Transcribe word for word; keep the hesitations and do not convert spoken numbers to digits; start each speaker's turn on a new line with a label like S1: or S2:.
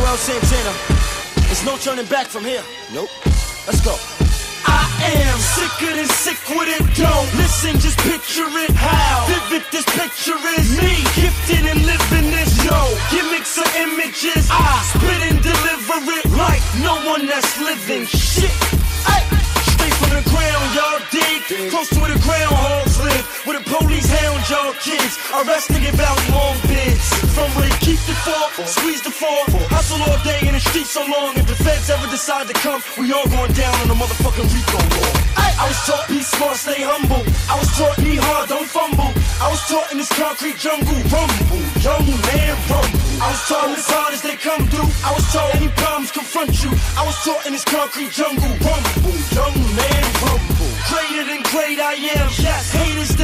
S1: Pharrell Santana. There's no turning back from here.
S2: Nope.
S1: Let's go. I am sicker than sick with it. Don't listen, just picture it. How vivid this picture is. Me, gifted and living this. Yo, gimmicks or images. I spit and deliver it like no one that's living. Shit. Ay. Straight from the ground, y'all dig. Close to where the groundhogs live. Where the police hound y'all kids. Arresting about long bids. From where they keep the fall, squeeze the fall. Hustle all day in the streets so long. If the feds ever decide to come, we all going down on a motherfucking Rico law. I was taught be smart, stay humble. I was taught be hard, don't fumble. I was taught in this concrete jungle, rumble, young man rumble. I was taught as hard as they come through. I was taught any problems confront you. I was taught in this concrete jungle, rumble, young man rumble. Greater than great I am, yes. Haters